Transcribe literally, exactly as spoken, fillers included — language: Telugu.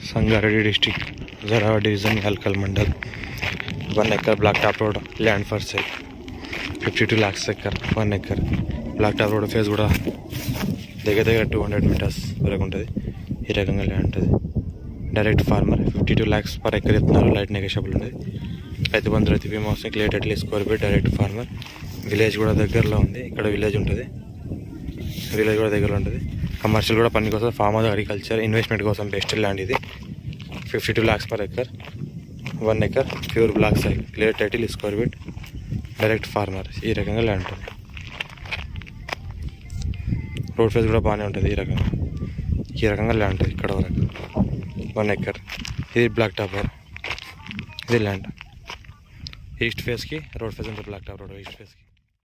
sangareddy district, zaheerabad division, Nyalkal mandal. One acre blacktop road, land for sale. fifty-two lakhs acre, one acre. Blacktop road face kuda దగ్గర దగ్గర టూ హండ్రెడ్ మీటర్స్ వరకు ఉంటుంది. ఈ రకంగా ల్యాండ్ ఉంటుంది. Direct farmer fifty two lakhs per acre ఇస్తున్నారు. లైట్ నెగోషియబుల్ ఉంది. రైతు బంధు రైతు బీమా వస్తుంది. Clear title score by direct farmer. Village కూడా దగ్గరలో ఉంది. ఇక్కడ విలేజ్ ఉంటుంది. విలేజ్ కూడా దగ్గరలో ఉంటుంది. కమర్షియల్ కూడా పని కోసం, ఫార్మ్ హౌస్, అగ్రికల్చర్, ఇన్వెస్ట్మెంట్ కోసం బెస్ట్ ల్యాండ్ ఇది. Fifty two lakhs per acre, one acre, pure black side, clear title score bit, direct farmer. ఈ రకంగా ల్యాండ్ ఉంటుంది. రోడ్ ఫేస్ కూడా బాగానే ఉంటుంది. ఈ రకంగా ఈ రకంగా ల్యాండ్ ఉంటుంది. ఇక్కడ వరకు వన్ ఎకర్. ఇది బ్లాక్ టాప్ రోడ్. ఇది ల్యాండ్ ఈస్ట్ ఫేస్కి రోడ్ ఫేస్ ఉంటుంది. బ్లాక్ టాప్ రోడ్ ఈస్ట్ ఫేస్కి.